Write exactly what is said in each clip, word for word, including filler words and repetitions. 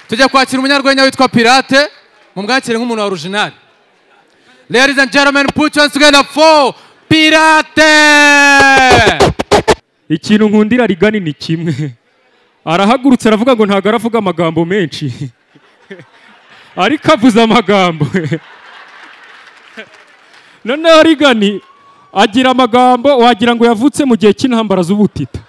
tujya kwakira umunyarwenya witwa Pirate mumwakire nk'umuntu wa original. Ladies and gentlemen, put your hands together for Pirate. Ikintu nkundira Rigani ni kimwe. Arahagurutse aravuga ngo ntago aravuga amagambo menshi. Ariko avuze amagambo. None Rigani agira amagambo wagira ngo yavutse mu gihe cy'intambara z'ubutita.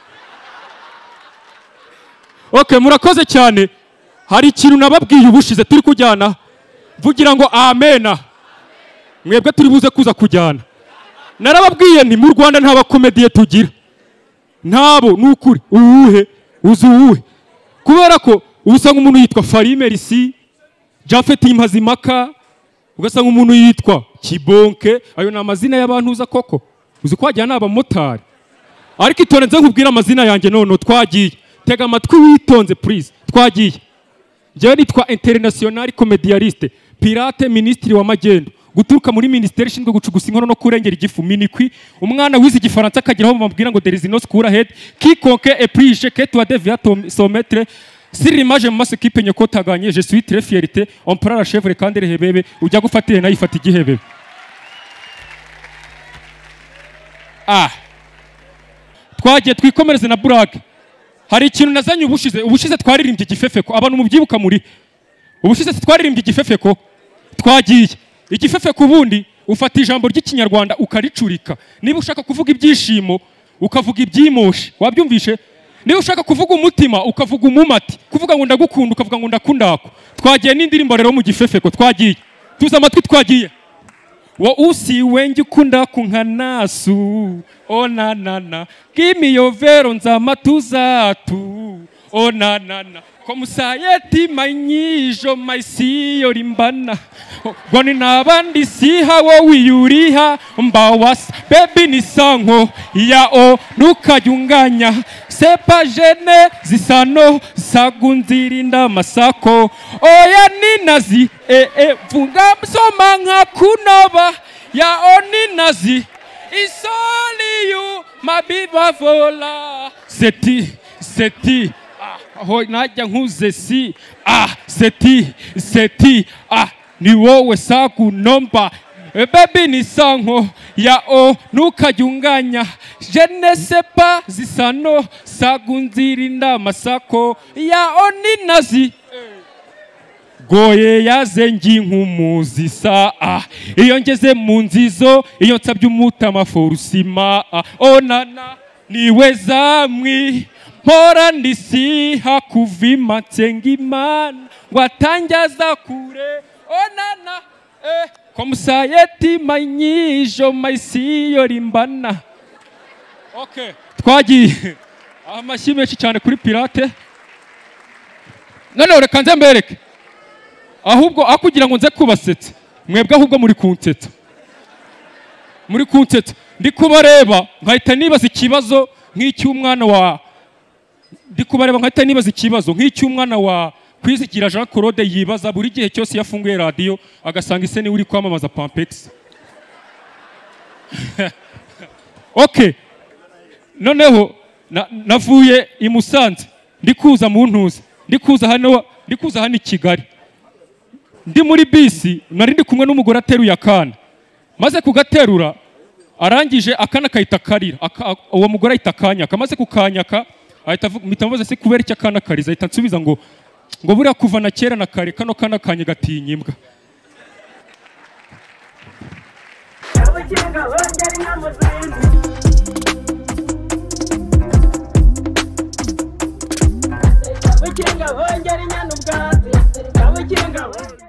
Okay, murakoze cyane. Hari ikintu nababwiye ubushize turi kujyana. Vugira ngo amena. Mwebwe turi buze kuza kujyana. Narababwiye nti mu Rwanda nta bakomediye tugira. Ntabo nukuri uwuhe uzuwe. Kubera ko ubusanga umuntu yitwa Merci, Jafet Impazimaka, ugasanga umuntu yitwa Kibonke, ayo na amazina y'abantu uza koko. Uzi ko wajyana abamotari. Ariko itorenze nkubwira amazina yanjye none twagiye. Tega amatwi witonze please. Twagiye. Jewe nitwa international comedialiste, Pirate Minisitiri wa Magendu. Guturuka muri Minisitiri ishinzwe gucugusa inkono no kurengera igifu minikwi. Umwana wize igifaransa akagiraho bamubwira ngo there is no school ahead. Quiconque est plus que toi devient son maître. Si l'image mu maso kipe nyoko tagaanye, je suis très fierté. On prend la chèvre kandi rehebebe. Ujya gufatira nayo ifata igihebebe. Ah. Twagiye twikomereze na burake. Hari ikintu nazanye ubushize, ubushize twaririmbye Igifefeko. Abantu mubyibuka muri. Ubushize twaririmbye Igifefeko. Twagiye. Igifefeko ubundi ufata ijambo ry'ikinyarwanda ukaricurika. Niba ushaka kuvuga ibyishimo ukavuga ibyimoshe. Wabyumvishe? Niba ushaka kuvuga umutima ukavuga umumati. Kuvuga ngo ndagukunda ukavuga ngo ndakundako. Twagiye n'indirimbo rero mu Gifefeko. Twagiye. Tuza amatwi twagiye. Wa usi wengi ukunda kunkanasu. Oh na na na. Give me your vero nzama tuzatu. Oh na na na. Komusayeti mainyijo maisiyo rimbana. Gwani nabandi siha wo wiyuriha mbawasa. Baby ni sanko ya o nukajunganya. Sepa jene zisano sagunzirinda masako. Oya ninazi e e funga msoma nka kunova. Ya o ninazi isoli you mabiba vola. Seti seti ho najya nkuze si ah seti seti ah ni wowe saku nomba e baby ni sanko ya o nukajunganya je ne sais pas zisano sagunzirinda masako ya o ninazi goye yazengi nkumuzi sa ah iyo ngeze mu nzizo iyo nsabye umutama forusima ah onana niwe zamwi Hora ndisiha kuvima tsengimana watangaza kure onana eh komusayeti mainyijo maisiyo rimbana. Okay, twagiye. Amashyi menshi cyane kuri Pirate. None reka nze mbereke. Ahubwo akugira ngo nze kubasetsa. Mwebwe ahubwo muri kunsetsa. Muri kunsetsa. Ndi kubareba nkahita nibaza ikibazo nk'icy'umwana wa Ndi kubareba nkahita nibaza ikibazo nk'icy'umwana wa Kwizigira Jean Claude yibaza buri gihe cyose yafunguye radio agasanga iseni uri kwamamaza Pampex. Okay. Noneho navuye i Musanze ndi kuza mu ntuza ndi kuza hano ndi kuza hano i Kigali. Ndi muri bisi nari ndi kumwe n'umugore ateruye akana. Maze kugaterura arangije akana kayita karira. Uwo mugore ahita kanyaka. Maze kukanyaka ahita mitamuze se kubera icyo akana kariza ahita nsubiza ngo ngo buriya kuva na kera na kare kano kana kanye gatinya imbwa. Kabukinga hongera inyana ubwatsi kabukinga